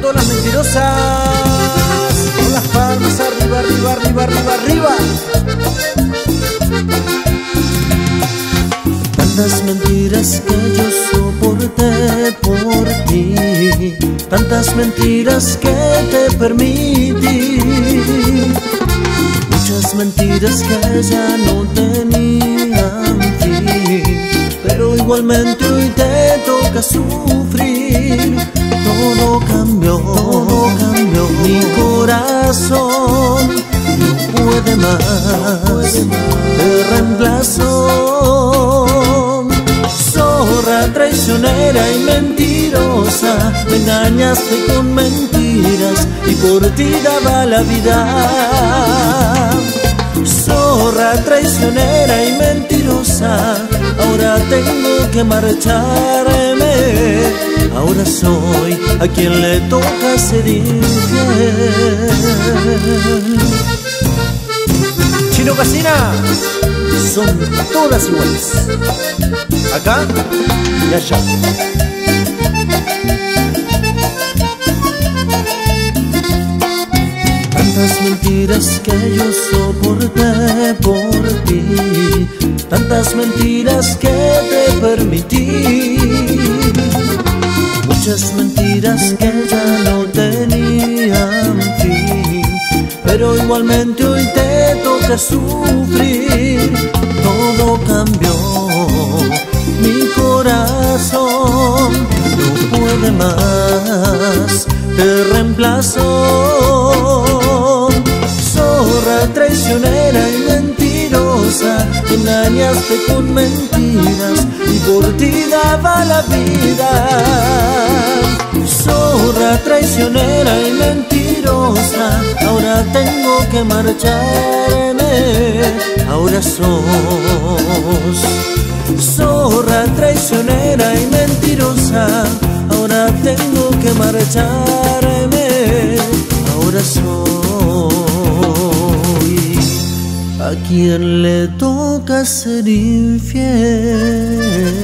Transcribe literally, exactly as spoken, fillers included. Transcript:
todas las mentirosas. Con las palmas arriba, arriba, arriba, arriba, arriba. Tantas mentiras que yo soporté por ti, tantas mentiras que te permití, muchas mentiras que ya no tenían fin, pero igualmente hoy te toca sufrir. Todo cambió, todo cambió, mi corazón no puede más, te reemplazo. Zorra traicionera y mentirosa, me engañaste con mentiras y por ti daba la vida. Zorra traicionera y mentirosa, ahora tengo que marcharme. Ahora soy a quien le toca ser infiel. Chino Casina, son todas iguales, acá y allá. Tantas mentiras que yo soporté por ti, tantas mentiras que te permití, muchas mentiras que ya no tenían fin, pero igualmente hoy te toca sufrir. Todo cambió, mi corazón no puede más, te reemplazo. Zorra traicionera y mentirosa, te engañaste con mentiras y por ti daba la vida. Zorra traicionera y mentirosa, ahora tengo que marcharme. Ahora sos zorra traicionera y mentirosa, ahora tengo que marcharme. Ahora soy a quien le toca ser infiel.